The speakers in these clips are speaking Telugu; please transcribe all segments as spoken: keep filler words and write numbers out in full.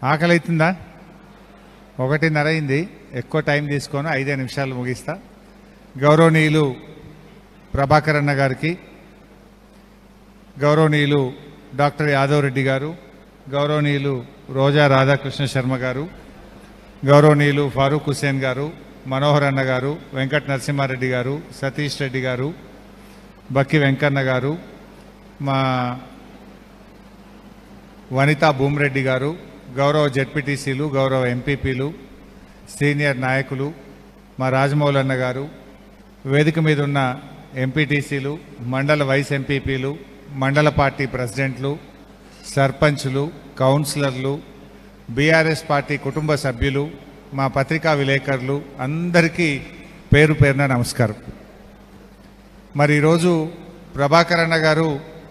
ఆకలి అవుతుందా? ఒకటిన్నర అయింది. ఎక్కువ టైం తీసుకొని ఐదే నిమిషాలు ముగిస్తా. గౌరవనీయులు ప్రభాకర్ అన్న గారికి, గౌరవనీయులు డాక్టర్ యాదవ్ రెడ్డి గారు, గౌరవనీయులు రోజా రాధాకృష్ణ శర్మ గారు, గౌరవనీయులు ఫారూక్ హుసేన్ గారు, మనోహర్ అన్న గారు, వెంకట నరసింహారెడ్డి గారు, సతీష్ రెడ్డి గారు, బక్కి వెంకన్న గారు, మా వనితా భూమిరెడ్డి గారు, గౌరవ జెడ్పీటీసీలు, గౌరవ ఎంపీపీలు, సీనియర్ నాయకులు, మా రాజమౌళి అన్న గారు, వేదిక మీద ఉన్న ఎంపీటీసీలు, మండల వైస్ ఎంపీపీలు, మండల పార్టీ ప్రెసిడెంట్లు, సర్పంచ్లు, కౌన్సిలర్లు, బీఆర్ఎస్ పార్టీ కుటుంబ సభ్యులు, మా పత్రికా విలేకరులు అందరికీ పేరు పేరున నమస్కారం. మరి ఈరోజు ప్రభాకర్ అన్న గారు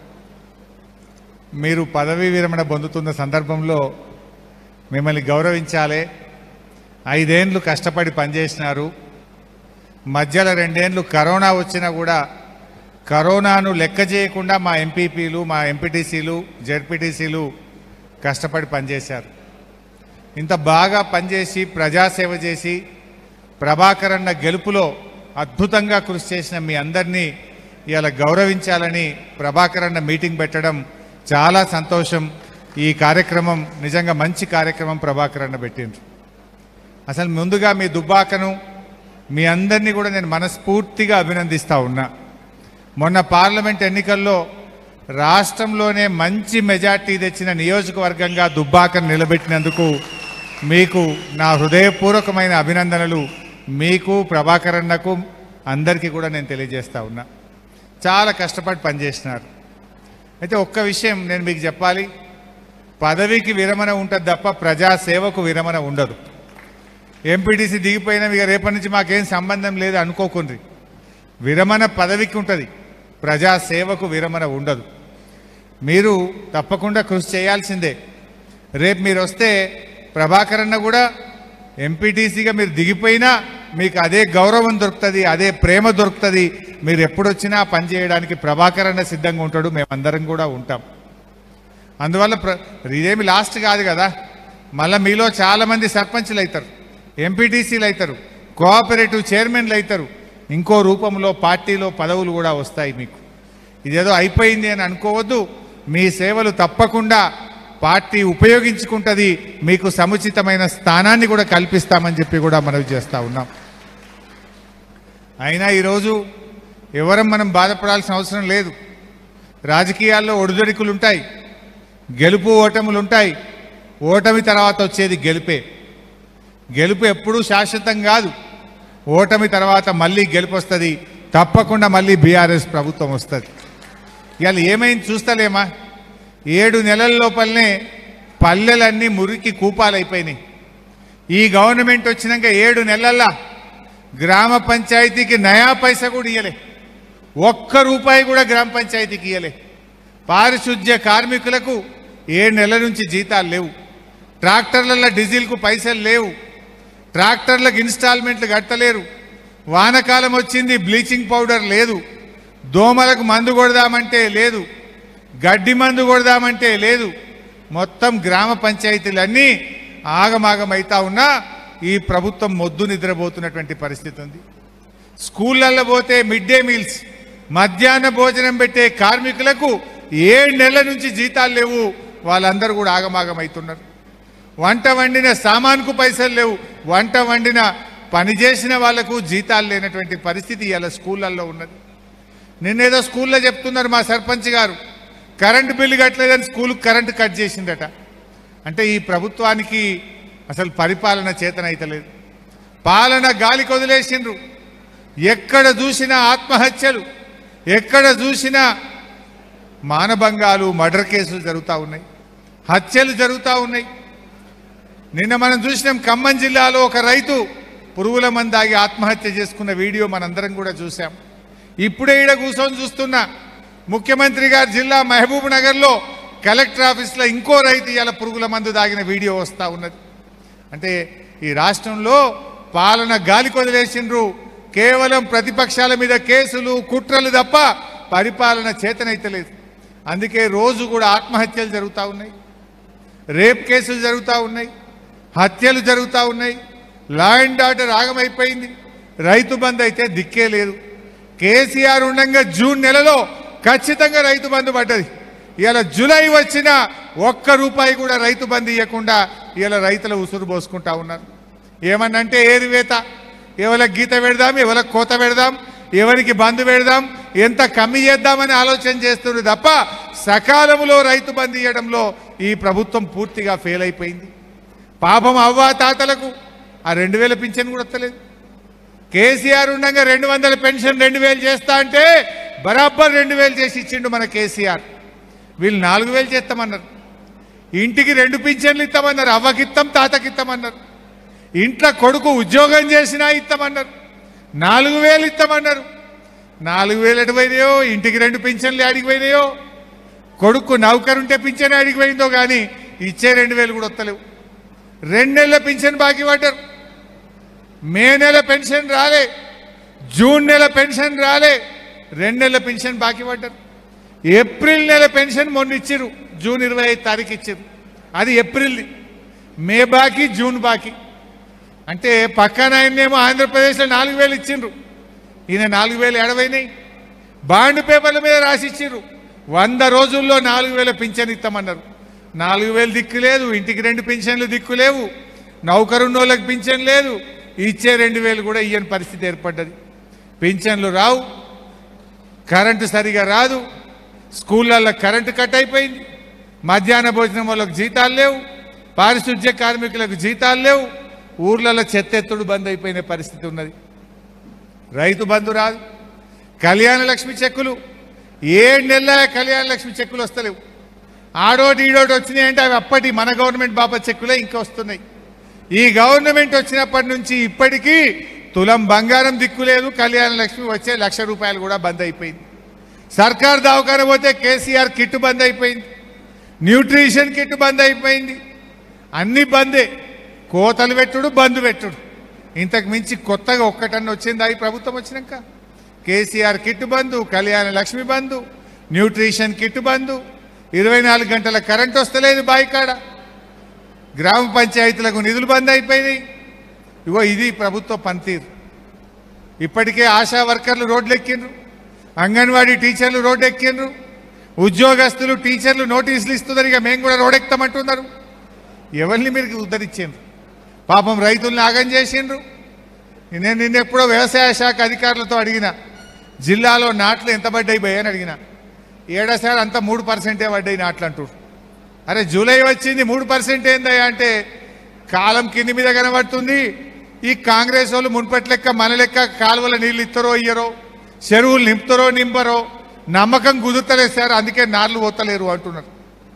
మీరు పదవీ విరమణ పొందుతున్న సందర్భంలో మిమ్మల్ని గౌరవించాలి. ఐదేండ్లు కష్టపడి పనిచేసినారు. మధ్యలో రెండేండ్లు కరోనా వచ్చినా కూడా కరోనాను లెక్క చేయకుండా మా ఎంపీపీలు, మా ఎంపీటీసీలు, జెడ్పీటీసీలు కష్టపడి పనిచేశారు. ఇంత బాగా పనిచేసి ప్రజాసేవ చేసి ప్రభాకర్ అన్న గెలుపులో అద్భుతంగా కృషి చేసిన మీ అందరినీ ఇవాళ గౌరవించాలని ప్రభాకర్ అన్న మీటింగ్ పెట్టడం చాలా సంతోషం. ఈ కార్యక్రమం నిజంగా మంచి కార్యక్రమం ప్రభాకర్ అన్న పెట్టిండ్రు. అసలు ముందుగా మీ దుబ్బాకను మీ అందరినీ కూడా నేను మనస్ఫూర్తిగా అభినందిస్తూ ఉన్నా. మొన్న పార్లమెంట్ ఎన్నికల్లో రాష్ట్రంలోనే మంచి మెజార్టీ తెచ్చిన నియోజకవర్గంగా దుబ్బాకను నిలబెట్టినందుకు మీకు నా హృదయపూర్వకమైన అభినందనలు. మీకు ప్రభాకర్ అన్నకు అందరికీ కూడా నేను తెలియజేస్తా ఉన్నా. చాలా కష్టపడి పనిచేసినారు. అయితే ఒక్క విషయం నేను మీకు చెప్పాలి, పదవికి విరమణ ఉంటుంది తప్ప ప్రజాసేవకు విరమణ ఉండదు. ఎంపీటీసీ దిగిపోయినా ఇక రేపటి నుంచి మాకేం సంబంధం లేదు అనుకోకుండ్రి. విరమణ పదవికి ఉంటుంది, ప్రజాసేవకు విరమణ ఉండదు. మీరు తప్పకుండా కృషి చేయాల్సిందే. రేపు మీరు వస్తే ప్రభాకర్ అన్న కూడా ఎంపీటీసీగా మీరు దిగిపోయినా మీకు అదే గౌరవం దొరుకుతుంది, అదే ప్రేమ దొరుకుతుంది. మీరు ఎప్పుడొచ్చినా పని చేయడానికి ప్రభాకర్ అన్న సిద్ధంగా ఉంటాడు, మేమందరం కూడా ఉంటాం. అందువల్ల ప్ర ఇదేమి లాస్ట్ కాదు కదా. మళ్ళీ మీలో చాలామంది సర్పంచ్లు అవుతారు, ఎంపీటీసీలు అవుతారు, కోఆపరేటివ్ చైర్మన్లు అవుతారు, ఇంకో రూపంలో పార్టీలో పదవులు కూడా వస్తాయి మీకు. ఇదేదో అయిపోయింది అని అనుకోవద్దు. మీ సేవలు తప్పకుండా పార్టీ ఉపయోగించుకుంటుంది, మీకు సముచితమైన స్థానాన్ని కూడా కల్పిస్తామని చెప్పి కూడా మనవి చేస్తూ ఉన్నాం. అయినా ఈరోజు ఎవరం మనం బాధపడాల్సిన అవసరం లేదు. రాజకీయాల్లో ఒడిదొడుకులు ఉంటాయి, గెలుపు ఓటములు ఉంటాయి. ఓటమి తర్వాత వచ్చేది గెలుపే. గెలుపు ఎప్పుడూ శాశ్వతం కాదు. ఓటమి తర్వాత మళ్ళీ గెలుపు వస్తుంది, తప్పకుండా మళ్ళీ బీఆర్ఎస్ ప్రభుత్వం వస్తుంది. ఇవాళ ఏమైంది చూస్తలేమా? ఏడు నెలల లోపలనే పల్లెలన్నీ మురికి కూపాలైపోయినాయి. ఈ గవర్నమెంట్ వచ్చినాక ఏడు నెలల్లో గ్రామ పంచాయతీకి నయా పైసా కూడా ఇయ్యలే, ఒక్క రూపాయి కూడా గ్రామ పంచాయతీకి ఇయ్యలే. పారిశుద్ధ్య కార్మికులకు ఏడు నెలల నుంచి జీతాలు లేవు, ట్రాక్టర్లలో డీజిల్కు పైసలు లేవు, ట్రాక్టర్లకు ఇన్స్టాల్మెంట్లు కట్టలేరు. వానకాలం వచ్చింది, బ్లీచింగ్ పౌడర్ లేదు, దోమలకు మందు కొడదామంటే లేదు, గడ్డి మందు కొడదామంటే లేదు. మొత్తం గ్రామ పంచాయతీలన్నీ ఆగమాగమైతా ఉన్నా ఈ ప్రభుత్వం మొద్దు నిద్రపోతున్నటువంటి పరిస్థితి ఉంది. స్కూళ్ళల్లో పోతే మిడ్ డే మీల్స్, మధ్యాహ్న భోజనం పెట్టే కార్మికులకు ఏడు నెలల నుంచి జీతాలు లేవు, వాళ్ళందరూ కూడా ఆగమాగమవుతున్నారు. వంట వండిన సామాన్కు పైసలు లేవు, వంట వండిన పనిచేసిన వాళ్లకు జీతాలు లేనటువంటి పరిస్థితి ఇలా స్కూళ్ళల్లో ఉన్నది. నిన్నేదో స్కూల్లో చెప్తున్నారు మా సర్పంచ్ గారు, కరెంటు బిల్లు కట్టలేదని స్కూల్కి కరెంటు కట్ చేసిందట. అంటే ఈ ప్రభుత్వానికి అసలు పరిపాలన చేతనైతలేదు, పాలన గాలికి వదిలేసిండ్రు. ఎక్కడ చూసినా ఆత్మహత్యలు, ఎక్కడ చూసినా మానభంగాలు, మర్డర్ కేసులు జరుగుతూ ఉన్నాయి, హత్యలు జరుగుతూ ఉన్నాయి. నిన్న మనం చూసినాం ఖమ్మం జిల్లాలో ఒక రైతు పురుగుల మందాగి ఆత్మహత్య చేసుకున్న వీడియో మనందరం కూడా చూసాం. ఇప్పుడే ఈడ కూర్చొని చూస్తున్నా ముఖ్యమంత్రి గారి జిల్లా మహబూబ్ నగర్లో కలెక్టర్ ఆఫీస్లో ఇంకో రైతు ఇవాళ పురుగుల మందు దాగిన వీడియో వస్తూ ఉన్నది. అంటే ఈ రాష్ట్రంలో పాలన గాలికి వదిలేసిండ్రు. కేవలం ప్రతిపక్షాల మీద కేసులు, కుట్రలు తప్ప పరిపాలన చేతనైతలేదు. అందుకే రోజు కూడా ఆత్మహత్యలు జరుగుతూ ఉన్నాయి. రేప్ కేసులు జరుగుతూ ఉన్నాయి, హత్యలు జరుగుతూ ఉన్నాయి, law and order ఆగమైపోయింది. Rythu Bandhu అయితే దిక్కే లేదు. కేసీఆర్ ఉండగా జూన్ నెలలో ఖచ్చితంగా రైతు బంధు పడ్డది. ఇవాళ జూలై వచ్చిన ఒక్క రూపాయి కూడా రైతు బంధు ఇవ్వకుండా ఇవాళ రైతుల ఉసురు పోసుకుంటా ఉన్నారు. ఏమన్నంటే ఏరివేత, ఎవరికి గీత పెడదాం, ఎవరికి కోత పెడదాం, ఎవరికి బంధు పెడదాం, ఎంత కమ్మి చేద్దామని ఆలోచన చేస్తున్నారు తప్ప సకాలంలో రైతు బంధు ఇవ్వడంలో ఈ ప్రభుత్వం పూర్తిగా ఫెయిల్ అయిపోయింది. పాపం అవ్వా తాతలకు ఆ రెండు వేల పింఛన్ కూడా వస్తలేదు. కేసీఆర్ ఉండగా రెండు వందల పెన్షన్ రెండు వేలు చేస్తా అంటే బరాబర్ రెండు వేలు చేసి ఇచ్చిండు మన కేసీఆర్. వీళ్ళు నాలుగు వేలు చేస్తామన్నారు. ఇంటికి రెండు పింఛన్లు ఇస్తామన్నారు. అవ్వకిత్తం తాతకిత్తామన్నారు. ఇంట్లో కొడుకు ఉద్యోగం చేసినా ఇస్తామన్నారు. నాలుగు వేలు ఇస్తామన్నారు. నాలుగు వేలు ఎటుపోయినాయో, ఇంటికి రెండు పింఛన్లు అడిగిపోయినాయో, కొడుకు నౌకరుంటే పింఛన్ అడిగిపోయిందో కానీ ఇచ్చే రెండు వేలు కూడా వస్తలేవు. రెండు నెలల పింఛన్ బాకీ పడ్డారు. మే నెల పెన్షన్ రాలే, జూన్ నెల పెన్షన్ రాలే, రెండు నెలల పెన్షన్ బాకీ పడ్డారు. ఏప్రిల్ నెల పెన్షన్ మొన్న ఇచ్చిర్రు, జూన్ ఇరవై ఐదు తారీఖు ఇచ్చిర్రు. అది ఏప్రిల్ది. మే బాకీ, జూన్ బాకీ. అంటే పక్కన ఆయనేమో ఆంధ్రప్రదేశ్లో నాలుగు వేలు ఇచ్చిండ్రు, ఈయన నాలుగు వేలు ఎడవైనాయి. బాండ్ పేపర్ల మీద రాసి ఇచ్చిర్రు, వంద రోజుల్లో నాలుగు వేల పింఛన్ ఇస్తామన్నారు. నాలుగు వేలు దిక్కు లేదు, ఇంటికి రెండు పింఛన్లు దిక్కు లేవు, నౌకరున్నోళ్ళకి పింఛన్ లేదు, ఇచ్చే రెండు వేలు కూడా ఇయ్యని పరిస్థితి ఏర్పడ్డది. పింఛన్లు రావు, కరెంటు సరిగా రాదు, స్కూళ్ళల్లో కరెంటు కట్ అయిపోయింది, మధ్యాహ్న భోజనం వాళ్ళకు జీతాలు లేవు, పారిశుద్ధ్య కార్మికులకు జీతాలు లేవు, ఊర్లలో చెత్తెత్తుడు బంద్ అయిపోయిన పరిస్థితి ఉన్నది. రైతు బంధు రాదు, కళ్యాణ లక్ష్మి చెక్కులు ఏడు నెలల కళ్యాణ లక్ష్మి చెక్కులు వస్తలేవు. ఆడోటి ఈడోటి వచ్చినాయి అంటే అవి అప్పటి మన గవర్నమెంట్ బాబా చెక్కులే ఇంకా వస్తున్నాయి. ఈ గవర్నమెంట్ వచ్చినప్పటి నుంచి ఇప్పటికీ తులం బంగారం దిక్కులేదు, కళ్యాణ లక్ష్మి వచ్చే లక్ష రూపాయలు కూడా బంద్ అయిపోయింది. సర్కార్ దవాఖాన పోతే కేసీఆర్ కిట్ బంద్ అయిపోయింది, న్యూట్రిషన్ కిట్ బంద్ అయిపోయింది, అన్ని బందే. కోతలు పెట్టుడు, బంధు పెట్టుడు, ఇంతకు మించి కొత్తగా ఒక్కటన్న వచ్చిందా ఈ ప్రభుత్వం వచ్చినాక? కేసీఆర్ కిట్ బంధు, కళ్యాణ లక్ష్మి బంధు, న్యూట్రిషన్ కిట్ బంధు, ఇరవై నాలుగు గంటల కరెంట్ వస్తలేదు బాయికాడ, గ్రామ పంచాయతీలకు నిధులు బంద్ అయిపోయినాయి. ఇగో ఇది ప్రభుత్వ పనితీరు. ఇప్పటికే ఆశా వర్కర్లు రోడ్లు ఎక్కిండ్రు, అంగన్వాడీ టీచర్లు రోడ్డు ఎక్కిండ్రు, ఉద్యోగస్తులు టీచర్లు నోటీసులు ఇస్తున్నారు, ఇక మేము కూడా రోడ్ ఎక్కుతామంటున్నారు. ఎవరిని మీరు ఉద్ధరించారు? పాపం రైతుల్ని ఆగం చేసిండ్రు. నేను నిన్న ఎప్పుడో వ్యవసాయ శాఖ అధికారులతో అడిగిన, జిల్లాలో నాట్లు ఎంత పడ్డాయి భయ అని అడిగిన. ఏడాసారి అంతా మూడు పర్సెంటే పడ్డాయి నాట్లు అంటారు. అరే జూలై వచ్చింది, మూడు పర్సెంట్ ఏందయ్యా అంటే కాలం కింది మీద కనబడుతుంది. ఈ కాంగ్రెస్ వాళ్ళు మున్పటి లెక్క మన లెక్క కాలువల నీళ్ళు ఇస్తారో ఇయ్యరో, చెరువులు నింపుతారో నింపరో నమ్మకం కుదురుతలేదు సార్, అందుకే నార్లు పోతలేరు అంటున్నారు.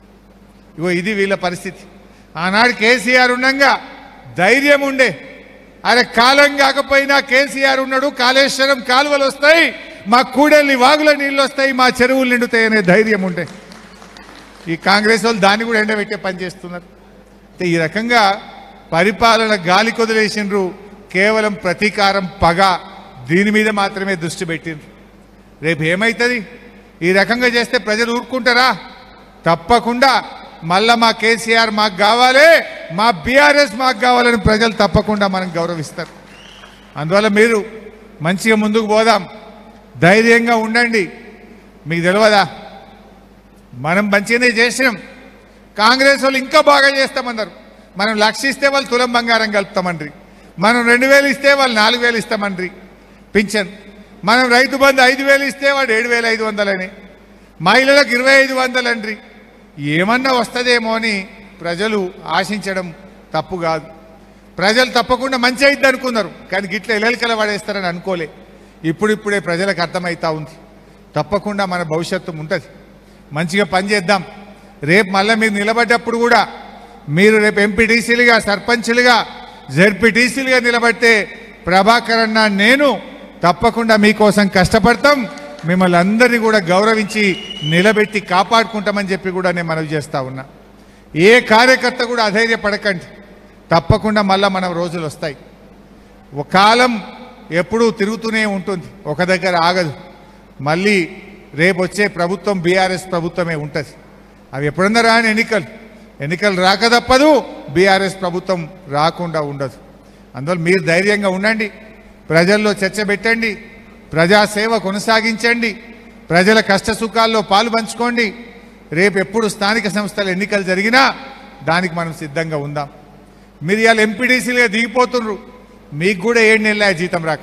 ఇగో ఇది వీళ్ళ పరిస్థితి. ఆనాడు కేసీఆర్ ఉండగా ధైర్యం ఉండే, అరే కాలం కాకపోయినా కేసీఆర్ ఉన్నాడు, కాళేశ్వరం కాలువలు వస్తాయి, మా కూడెల్ని వాగుల నీళ్ళు వస్తాయి, మా చెరువులు నిండుతాయి అనే ధైర్యం ఉండే. ఈ కాంగ్రెస్ వాళ్ళు దాన్ని కూడా ఎండబెట్టే పని చేస్తున్నారు. ఈ రకంగా పరిపాలన గాలి కొదిలేసిండ్రు, కేవలం ప్రతీకారం, పగ, దీని మీద మాత్రమే దృష్టి పెట్టిండ్రు. రేపు ఏమవుతుంది? ఈ రకంగా చేస్తే ప్రజలు ఊరుకుంటారా? తప్పకుండా మళ్ళా మా కేసీఆర్ మాకు కావాలి, మా బీఆర్ఎస్ మాకు కావాలని ప్రజలు తప్పకుండా మనం గౌరవిస్తారు. అందువల్ల మీరు మంచిగా ముందుకు పోదాం, ధైర్యంగా ఉండండి. మీకు తెలియదా, మనం మంచిగానే చేసినాం, కాంగ్రెస్ వాళ్ళు ఇంకా బాగా చేస్తామన్నారు. మనం లక్ష ఇస్తే వాళ్ళు తులం బంగారం కలుపుతామండ్రి, మనం రెండు వేలు ఇస్తే వాళ్ళు నాలుగు వేలు ఇస్తామండ్రి పింఛన్, మనం రైతు బంధు ఐదు వేలు ఇస్తే వాడు ఏడు వేల ఐదు వందలని, మహిళలకు ఇరవై ఐదు వందలు అండ్రి. ఏమన్నా వస్తుందేమో అని ప్రజలు ఆశించడం తప్పు కాదు. ప్రజలు తప్పకుండా మంచి అయిద్ది అనుకున్నారు, కానీ గిట్ల ఎలెలికల పడేస్తారని అనుకోలే. ఇప్పుడిప్పుడే ప్రజలకు అర్థమవుతా ఉంది. తప్పకుండా మన భవిష్యత్తు ఉంటుంది. మంచిగా పనిచేద్దాం. రేపు మళ్ళీ మీరు నిలబడ్డప్పుడు కూడా మీరు రేపు ఎంపీటీసీలుగా, సర్పంచ్లుగా, జెడ్పీటీసీలుగా నిలబడితే ప్రభాకర్ అన్న నేను తప్పకుండా మీకోసం కష్టపడతాం, మిమ్మల్ని అందరినీ కూడా గౌరవించి నిలబెట్టి కాపాడుకుంటామని చెప్పి కూడా నేను మనవి చేస్తా ఉన్నా. ఏ కార్యకర్త కూడా అధైర్యపడకండి, తప్పకుండా మళ్ళీ మన రోజులు వస్తాయి. ఒక కాలం ఎప్పుడూ తిరుగుతూనే ఉంటుంది, ఒక దగ్గర ఆగదు. మళ్ళీ రేపు వచ్చే ప్రభుత్వం బీఆర్ఎస్ ప్రభుత్వమే ఉంటుంది. అవి ఎప్పుడన్నా రాని ఎన్నికలు, ఎన్నికలు రాక తప్పదు, బీఆర్ఎస్ ప్రభుత్వం రాకుండా ఉండదు. అందువల్ల మీరు ధైర్యంగా ఉండండి, ప్రజల్లో చర్చ పెట్టండి, ప్రజాసేవ కొనసాగించండి, ప్రజల కష్ట సుఖాల్లో పాలు పంచుకోండి. రేపు ఎప్పుడు స్థానిక సంస్థల ఎన్నికలు జరిగినా దానికి మనం సిద్ధంగా ఉందాం. మీరు ఇవాళ ఎంపీడీసీలుగా దిగిపోతున్నారు, మీకు కూడా ఏడు నెలల జీతం రాక.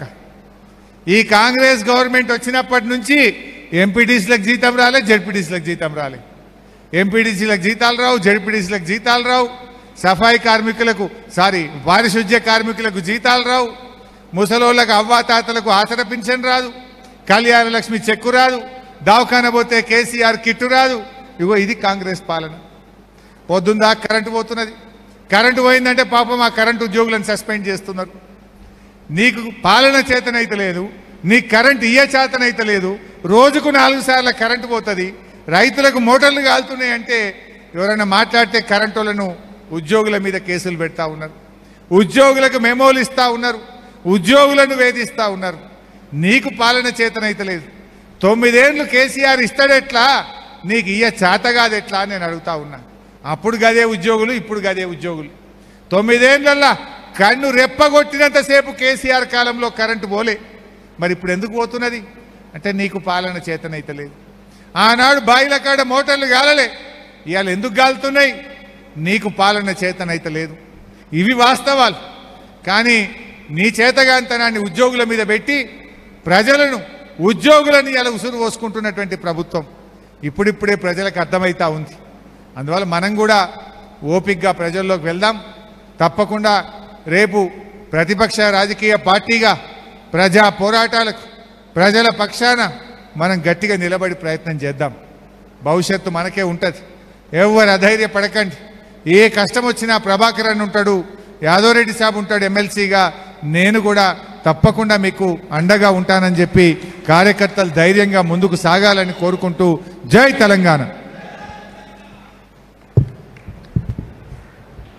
ఈ కాంగ్రెస్ గవర్నమెంట్ వచ్చినప్పటి నుంచి ఎంపీడీసీలకు జీతం రాలే, జెడ్పీడీసీలకు జీతం రాలే. ఎంపీడీసీలకు జీతాలు రావు, జెడ్పీడీసీలకు జీతాలు రావు, సఫాయి కార్మికులకు సారీ పారిశుద్ధ్య కార్మికులకు జీతాలు రావు, ముసలోళ్ళకు అవ్వాతాతలకు ఆసర పింఛన్ రాదు, కళ్యాణ లక్ష్మి చెక్కు రాదు, దవాఖాన పోతే కేసీఆర్ కిట్టు రాదు. ఇగో ఇది కాంగ్రెస్ పాలన. పొద్దుందా కరెంటు పోతున్నది, కరెంటు పోయిందంటే పాపం ఆ కరెంటు ఉద్యోగులను సస్పెండ్ చేస్తున్నారు. నీకు పాలన చేతనైతే లేదు, నీ కరెంటు ఇయ్య చేతనైతే లేదు, రోజుకు నాలుగు సార్లు కరెంటు పోతుంది, రైతులకు మోటార్లు కాలుతున్నాయి అంటే ఎవరైనా మాట్లాడితే కరెంటు వాళ్ళను ఉద్యోగుల మీద కేసులు పెడతా ఉన్నారు, ఉద్యోగులకు మెమోలు ఇస్తూ ఉన్నారు, ఉద్యోగులను వేధిస్తూ ఉన్నారు. నీకు పాలన చేతనైతే లేదు. తొమ్మిదేళ్ళు కేసీఆర్ ఇస్తాడెట్లా, నీకు ఇయ్య చేత కాదెట్లా అని నేను అడుగుతా ఉన్నా. అప్పుడు గదే ఉద్యోగులు, ఇప్పుడు గదే ఉద్యోగులు. తొమ్మిదేళ్ళల్లా కన్ను రెప్పగొట్టినంతసేపు కేసీఆర్ కాలంలో కరెంటు పోలే, మరి ఇప్పుడు ఎందుకు పోతున్నది అంటే నీకు పాలన చేతనైతే లేదు. ఆనాడు బాయిల కాడ మోటార్లు గాలలే, ఇవాళ ఎందుకు గాలుతున్నాయి, నీకు పాలన చేతనైతే లేదు. ఇవి వాస్తవాలు. కానీ నీ చేతగాంతనాన్ని ఉద్యోగుల మీద పెట్టి ప్రజలను ఉద్యోగులను ఇలా ఉసురు పోసుకుంటున్నటువంటి ప్రభుత్వం ఇప్పుడిప్పుడే ప్రజలకు అర్థమవుతా ఉంది. అందువల్ల మనం కూడా ఓపికగా ప్రజల్లోకి వెళ్దాం. తప్పకుండా రేపు ప్రతిపక్ష రాజకీయ పార్టీగా ప్రజా పోరాటాలకు ప్రజల పక్షాన మనం గట్టిగా నిలబడి ప్రయత్నం చేద్దాం. భవిష్యత్తు మనకే ఉంటుంది. ఎవరు అధైర్యపడకండి. ఏ కష్టం వచ్చినా ప్రభాకర్ అని ఉంటాడు, యాదవరెడ్డి సాబ్ ఉంటాడు ఎమ్మెల్సీగా, నేను కూడా తప్పకుండా మీకు అండగా ఉంటానని చెప్పి కార్యకర్తలు ధైర్యంగా ముందుకు సాగాలని కోరుకుంటూ జై తెలంగాణ.